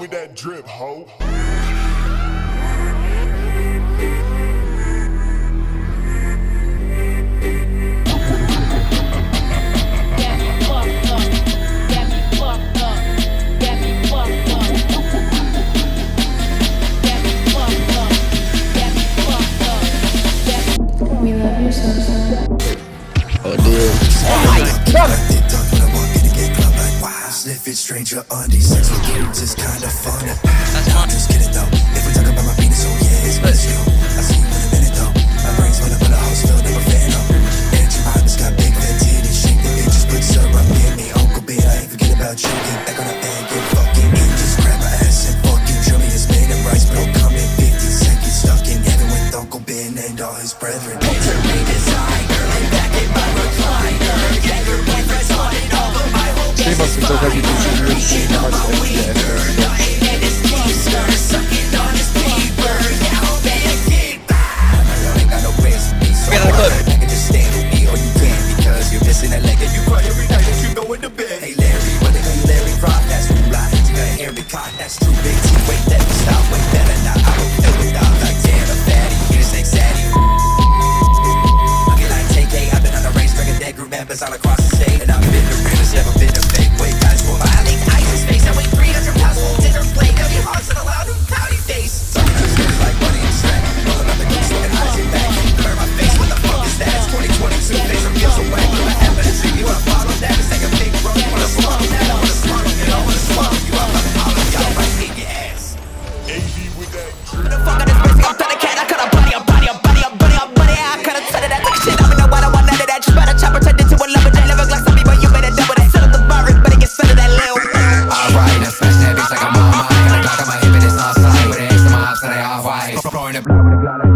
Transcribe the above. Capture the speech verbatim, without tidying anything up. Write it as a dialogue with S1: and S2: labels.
S1: with that drip, ho.
S2: We love you so so.
S3: Oh dear.
S4: Oh my God! Sniff it, stranger undies. Sex with dudes is kinda fun. Just kidding though. If we talk about my penis, oh yeah, it's let's go. I see you in a minute though. My brain's full up, but a house filled up a fan up. And your mama's got big fat titties. Shake the bitches, put syrup in me. Uncle Ben, I ain't forget about you. Get back on the bag, get fucking in. Just grab my ass and fucking show me it's made of rice, but don't come in fifty seconds. Stuck in heaven with Uncle Ben and all his brethren. Picture me designer, lay back in my recliner. Yeah, your boyfriend's haunted all of my whole
S3: She must be so happy to see you. She must be
S4: Get out of the club. I can just stand with me, or you can because you're missing a leg and you cry every night that you go into bed. Hey Larry, what they call you Larry Rock? That's true, right? You got a hair big cock, that's true. Big T, wait, that will stop, wait, better not. I don't feel without like damn, a fatty. Here's next zaddy. I feel like T K, I've been on the race, drinking dead group members all across the state, and I've been the realest, never been a fake. Wait, guys, for my legs, ice his face, I weigh three hundred pounds, whole dinner plate. W hearts and a loud new pouty face. Sometimes it's like money and stack, rolling up the goose, looking eyes in back. Blur my face, what the fuck is that? It's twenty twenty-two, face from feels so whack. What happened to you? You wanna follow that? It's like a big bro. You wanna swallow that? I wanna swallow it. I wanna swallow you. I'm like all of y'all right in your ass.
S1: A G with that drip.
S5: The fuck on this bitch, I'm thirty cat. I cut a body, a body, a body, a body, a body. I cut a ton of that, took shit up in the water. One none of that. You better chop her, turn into a lover. Just never glass on me, but you better double that. Set up the virus, better get set of that lil.
S6: Alright, I smash that bitch like I'm on mine. Got a Glock on my hip and it's outside. With an X on my ops, so they all white. Throwing it.